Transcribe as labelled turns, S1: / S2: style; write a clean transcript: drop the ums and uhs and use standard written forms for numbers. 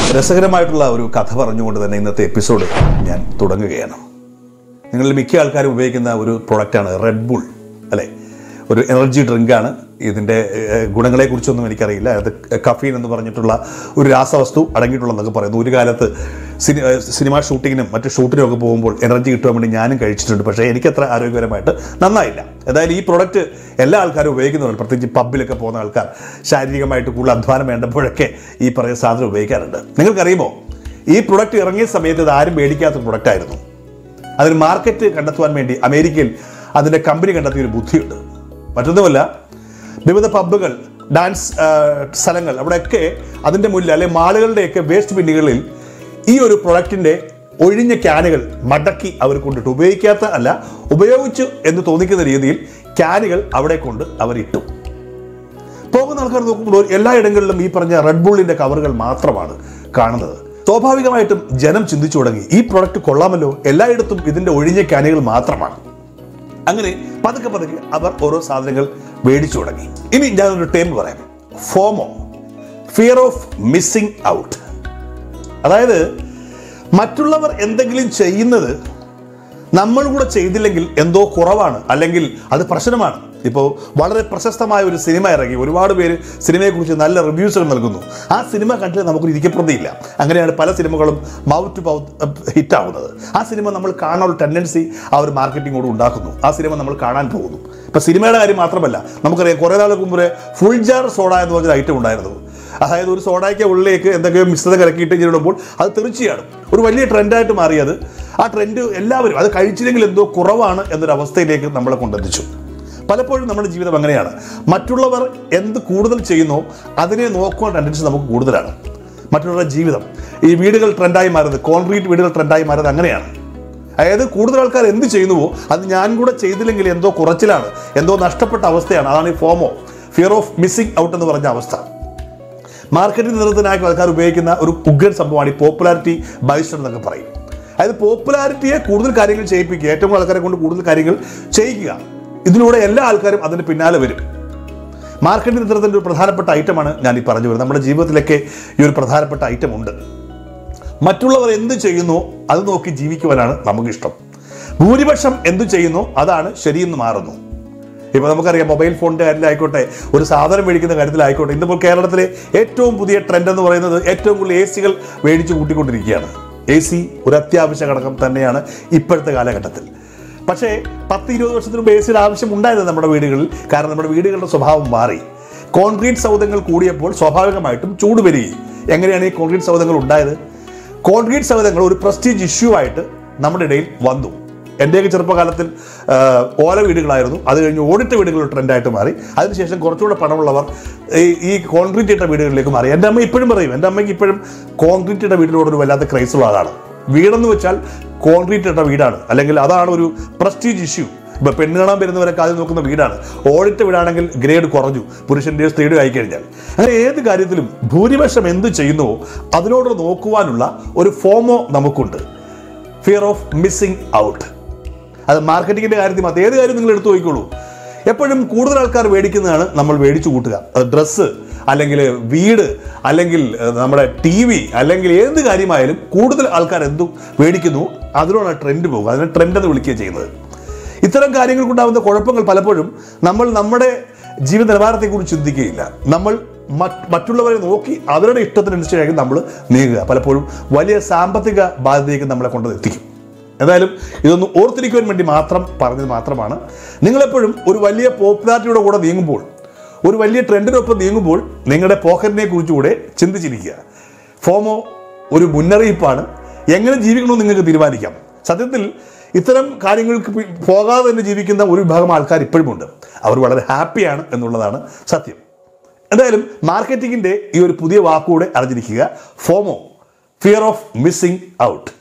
S1: രസകരമായിട്ടുള്ള ഒരു കഥ പറഞ്ഞുകൊണ്ട് തന്നെ ഇന്നത്തെ എപ്പിസോഡ് ഞാൻ തുടങ്ങുകയാണ്. നിങ്ങളിൽ മിക്ക ആൾക്കാരും ഉപയോഗിക്കുന്ന ഒരു പ്രൊഡക്റ്റാണ് റെഡ് ബുൾ, അല്ലേ? ഒരു എനർജി ഡ്രിങ്കാണ്. ഇതിൻ്റെ ഗുണങ്ങളെക്കുറിച്ചൊന്നും എനിക്കറിയില്ല. അത് കഫീൻ എന്ന് പറഞ്ഞിട്ടുള്ള ഒരു രാസവസ്തു അടങ്ങിയിട്ടുള്ളതെന്നൊക്കെ പറയുന്നു. ഒരു കാലത്ത് സിനിമ ഷൂട്ടിങ്ങിനും മറ്റ് ഷൂട്ടിനും ഒക്കെ പോകുമ്പോൾ എനർജി കിട്ടാൻ വേണ്ടി ഞാനും കഴിച്ചിട്ടുണ്ട്. പക്ഷേ എനിക്കത്ര ആരോഗ്യപരമായിട്ട് നന്നായില്ല. ഏതായാലും ഈ പ്രോഡക്റ്റ് എല്ലാ ആൾക്കാരും ഉപയോഗിക്കുന്നുണ്ട്. പ്രത്യേകിച്ച് പബ്ബിലൊക്കെ പോകുന്ന ആൾക്കാർ ശാരീരികമായിട്ട് കൂടുതൽ അധ്വാനം വേണ്ടപ്പോഴൊക്കെ ഈ പറയുന്ന സാധനം ഉപയോഗിക്കാറുണ്ട്. നിങ്ങൾക്കറിയുമോ, ഈ പ്രൊഡക്റ്റ് ഇറങ്ങിയ സമയത്ത് ഇത് ആരും മേടിക്കാത്ത പ്രൊഡക്റ്റായിരുന്നു. അതിന് മാർക്കറ്റ് കണ്ടെത്തുവാൻ വേണ്ടി അമേരിക്കയിൽ അതിൻ്റെ കമ്പനി കണ്ടെത്തിയ ഒരു ബുദ്ധിയുണ്ട്. മറ്റൊന്നുമല്ല, വിവിധ പബ്ബുകൾ, ഡാൻസ് സ്ഥലങ്ങൾ, അവിടെയൊക്കെ അതിൻ്റെ മുന്നിൽ അല്ലെങ്കിൽ മാളുകളുടെയൊക്കെ വേസ്റ്റ് ബിന്നുകളിൽ ഈ ഒരു പ്രൊഡക്റ്റിൻ്റെ ഒഴിഞ്ഞ ക്യാനുകൾ മടക്കി അവർ കൊണ്ടിട്ട്, ഉപയോഗിക്കാത്ത അല്ല, ഉപയോഗിച്ചു എന്ന് തോന്നിക്കുന്ന രീതിയിൽ ക്യാനുകൾ അവിടെ കൊണ്ട് അവരിട്ടു. പോകുന്ന ആൾക്കാർ നോക്കുമ്പോൾ എല്ലായിടങ്ങളിലും ഈ പറഞ്ഞ റെഡ് ബുള്ളിൻ്റെ കവറുകൾ മാത്രമാണ് കാണുന്നത്. സ്വാഭാവികമായിട്ടും ജനം ചിന്തിച്ചു തുടങ്ങി, ഈ പ്രൊഡക്റ്റ് കൊള്ളാമല്ലോ, എല്ലായിടത്തും ഇതിൻ്റെ ഒഴിഞ്ഞ ക്യാനുകൾ മാത്രമാണ്. അങ്ങനെ പതുക്കെ പതുക്കെ അവർ ഓരോ സാധനങ്ങൾ മേടിച്ചു തുടങ്ങി. ഇനി ഞാനൊരു ടേം പറയാം, FOMO, fear of missing out. അതായത് മറ്റുള്ളവർ എന്തെങ്കിലും ചെയ്യുന്നത് നമ്മൾ കൂടെ ചെയ്തില്ലെങ്കിൽ എന്തോ കുറവാണ്, അല്ലെങ്കിൽ അത് പ്രശ്നമാണ്. ഇപ്പോൾ വളരെ പ്രശസ്തമായ ഒരു സിനിമ ഇറങ്ങി, ഒരുപാട് പേര് സിനിമയെക്കുറിച്ച് നല്ല റിവ്യൂസുകൾ നൽകുന്നു. ആ സിനിമ കണ്ടിട്ട് നമുക്കൊരു ഇരിക്കപ്രതിയില്ല. അങ്ങനെയാണ് പല സിനിമകളും മൗത്ത് ടു മൗത്ത് ഹിറ്റാവുന്നത്. ആ സിനിമ നമ്മൾ കാണാനുള്ള ടെൻഡൻസി ആ ഒരു മാർക്കറ്റിങ്ങോട് ഉണ്ടാക്കുന്നു. ആ സിനിമ നമ്മൾ കാണാൻ പോകുന്നു. ഇപ്പം സിനിമയുടെ കാര്യം മാത്രമല്ല, നമുക്കറിയാം കുറേ നാൾക്ക് മുമ്പ് ഫുൾ ജാർ സോഡ എന്ന് പറഞ്ഞൊരു ഐറ്റം ഉണ്ടായിരുന്നു. അതായത് ഒരു സോഡയ്ക്ക് ഉള്ളിലേക്ക് എന്തൊക്കെയോ മിശ്രിതം കലക്കിയിട്ട് ഇടുമ്പോൾ അത് തീർച്ചയാണ് ഒരു വലിയ ട്രെൻഡായിട്ട് മാറിയത്. ആ ട്രെൻഡ് എല്ലാവരും അത് കഴിച്ചില്ലെങ്കിൽ എന്തോ കുറവാണ് എന്നൊരവസ്ഥയിലേക്ക് നമ്മളെ കൊണ്ടെത്തിച്ചു. പലപ്പോഴും നമ്മുടെ ജീവിതം അങ്ങനെയാണ്. മറ്റുള്ളവർ എന്ത് കൂടുതൽ ചെയ്യുന്നോ അതിനെ നോക്കുവാൻ ടെൻഡൻസി നമുക്ക് കൂടുതലാണ്. മറ്റുള്ളവരുടെ ജീവിതം, ഈ വീടുകൾ ട്രെൻഡായി മാറുന്നത്, കോൺക്രീറ്റ് വീടുകൾ ട്രെൻഡായി മാറുന്നത് അങ്ങനെയാണ്. അതായത് കൂടുതൽ ആൾക്കാർ എന്ത് ചെയ്യുന്നുവോ അത് ഞാൻ കൂടെ ചെയ്തില്ലെങ്കിൽ എന്തോ കുറച്ചിലാണ്, എന്തോ നഷ്ടപ്പെട്ട അവസ്ഥയാണ്. അതാണ് ഈ FOMO, fear of missing out എന്ന് പറഞ്ഞ അവസ്ഥ. മാർക്കറ്റിംഗ് നിരന്തരനായി ആൾക്കാർ ഉപയോഗിക്കുന്ന ഒരു ഉഗ്രൻ സംഭവമാണ് ഈ പോപ്പുലാരിറ്റി ബൈസ്റ്റർ എന്നൊക്കെ പറയും. അതായത് പോപ്പുലാരിറ്റിയെ കൂടുതൽ കാര്യങ്ങൾ ചെയ്യിപ്പിക്കുക, ഏറ്റവും കൂടുതൽ ആൾക്കാരെ കൊണ്ട് കൂടുതൽ കാര്യങ്ങൾ ചെയ്യിക്കുക. ഇതിലൂടെ എല്ലാ ആൾക്കാരും അതിന് പിന്നാലെ വരും. മാർക്കറ്റിംഗ് നിരന്തരത്തിൻ്റെ ഒരു പ്രധാനപ്പെട്ട ഐറ്റമാണ് ഞാൻ ഈ പറഞ്ഞു വരുന്നത്. നമ്മുടെ ജീവിതത്തിലൊക്കെ ഈ ഒരു പ്രധാനപ്പെട്ട ഐറ്റം ഉണ്ട്. മറ്റുള്ളവർ എന്ത് ചെയ്യുന്നോ അത് നോക്കി ജീവിക്കുവാനാണ് നമുക്കിഷ്ടം. ഭൂരിപക്ഷം എന്തു ചെയ്യുന്നോ അതാണ് ശരിയെന്ന് മാറുന്നു. ഇപ്പോൾ നമുക്കറിയാം, മൊബൈൽ ഫോണിൻ്റെ കാര്യത്തിലായിക്കോട്ടെ, ഒരു സാധനം മേടിക്കുന്ന കാര്യത്തിലായിക്കോട്ടെ, ഇന്നിപ്പോൾ കേരളത്തിലെ ഏറ്റവും പുതിയ ട്രെൻഡ് എന്ന് പറയുന്നത് ഏറ്റവും കൂടുതൽ AC മേടിച്ച് കൂട്ടിക്കൊണ്ടിരിക്കുകയാണ്. AC ഒരു അത്യാവശ്യ ഘടകം തന്നെയാണ് ഇപ്പോഴത്തെ കാലഘട്ടത്തിൽ. പക്ഷേ 10-20 വർഷത്തിന് മുമ്പ് AC ആവശ്യം ഉണ്ടായിരുന്നു നമ്മുടെ വീടുകളിൽ. കാരണം നമ്മുടെ വീടുകളുടെ സ്വഭാവം മാറി. കോൺക്രീറ്റ് സൗധങ്ങൾ കൂടിയപ്പോൾ സ്വാഭാവികമായിട്ടും ചൂട് വരികയും. എങ്ങനെയാണ് ഈ കോൺക്രീറ്റ് സൗധങ്ങൾ ഉണ്ടായത്? കോൺക്രീറ്റ് സൗധങ്ങൾ ഒരു പ്രസ്റ്റീജ് ഇഷ്യൂ ആയിട്ട് നമ്മുടെ ഇടയിൽ വന്നു. എൻ്റെയൊക്കെ ചെറുപ്പകാലത്തിൽ ഓല വീടുകളായിരുന്നു. അത് കഴിഞ്ഞ് ഓടിട്ട വീടുകൾ ട്രെൻഡായിട്ട് മാറി. അതിനുശേഷം കുറച്ചുകൂടെ പണമുള്ളവർ ഈ കോൺക്രീറ്റ് ഇട്ട വീടുകളിലേക്ക് മാറി. എൻ്റെ അമ്മ ഇപ്പോഴും പറയും, എൻ്റെ അമ്മയ്ക്ക് ഇപ്പോഴും കോൺക്രീറ്റ് ഇട്ട വീടിനോടൊരു വല്ലാത്ത ക്രൈസുള്ള ആളാണ്. വീടെന്ന് വെച്ചാൽ കോൺക്രീറ്റ് ഇട്ട വീടാണ്, അല്ലെങ്കിൽ അതാണ് ഒരു പ്രസ്റ്റീജ് ഇഷ്യൂ. ഇപ്പോൾ പെണ്ണ് കാണാൻ വരുന്നവരൊക്കെ ആദ്യം നോക്കുന്ന വീടാണ്. ഓടിട്ട വീടാണെങ്കിൽ ഗ്രേഡ് കുറഞ്ഞു, പുരുഷൻ്റെയോ സ്ത്രീയുടെയോ ആയിക്കഴിഞ്ഞാൽ. അങ്ങനെ ഏത് കാര്യത്തിലും ഭൂരിപക്ഷം എന്ത് ചെയ്യുന്നുവോ അതിനോട് നോക്കുവാനുള്ള ഒരു ഫോമോ നമുക്കുണ്ട്, ഫിയർ ഓഫ് മിസ്സിംഗ് ഔട്ട്. അത് മാർക്കറ്റിങ്ങിൻ്റെ കാര്യത്തിൽ മാത്രം, ഏത് കാര്യം നിങ്ങൾ എടുത്തു നോക്കിക്കോളൂ. എപ്പോഴും കൂടുതൽ ആൾക്കാർ മേടിക്കുന്നതാണ് നമ്മൾ മേടിച്ചു കൂട്ടുക. അത് ഡ്രസ്സ്, അല്ലെങ്കിൽ വീട്, അല്ലെങ്കിൽ നമ്മുടെ TV, അല്ലെങ്കിൽ ഏത് കാര്യമായാലും കൂടുതൽ ആൾക്കാർ എന്തു മേടിക്കുന്നു അതിനോടാണ് ട്രെൻഡ് പോകുക. അതിനെ ട്രെൻഡെന്ന് വിളിക്കുക ചെയ്യുന്നത്. ഇത്തരം കാര്യങ്ങൾ കൊണ്ടാകുന്ന കുഴപ്പങ്ങൾ പലപ്പോഴും നമ്മൾ നമ്മുടെ ജീവിത നിലവാരത്തെക്കുറിച്ച് ചിന്തിക്കുകയില്ല. നമ്മൾ മറ്റുള്ളവരെ നോക്കി അവരുടെ ഇഷ്ടത്തിനനുസരിച്ചായിരിക്കും നമ്മൾ നീങ്ങുക. പലപ്പോഴും വലിയ സാമ്പത്തിക ബാധ്യതയ്ക്ക് നമ്മളെ കൊണ്ട് എത്തിക്കും. എന്തായാലും ഇതൊന്ന് ഓർത്തിരിക്കുവാൻ വേണ്ടി മാത്രം പറഞ്ഞത് മാത്രമാണ്. നിങ്ങളെപ്പോഴും ഒരു വലിയ പോപ്പുലാരിറ്റിയുടെ കൂടെ നീങ്ങുമ്പോൾ, ഒരു വലിയ ട്രെൻഡിനൊപ്പം നീങ്ങുമ്പോൾ നിങ്ങളുടെ പോക്കറ്റിനെ കുറിച്ചുകൂടെ ചിന്തിച്ചിരിക്കുക. ഫോമോ ഒരു മുന്നറിയിപ്പാണ്. എങ്ങനെ ജീവിക്കണമെന്ന് നിങ്ങൾക്ക് തീരുമാനിക്കാം. സത്യത്തിൽ ഇത്തരം കാര്യങ്ങൾക്ക് പോകാതെ തന്നെ ജീവിക്കുന്ന ഒരു വിഭാഗം ആൾക്കാർ ഇപ്പോഴുമുണ്ട്. അവർ വളരെ ഹാപ്പിയാണ് എന്നുള്ളതാണ് സത്യം. എന്തായാലും മാർക്കറ്റിങ്ങിൻ്റെ ഈ ഒരു പുതിയ വാക്കുകൂടെ അറിഞ്ഞിരിക്കുക, FOMO, fear of missing out.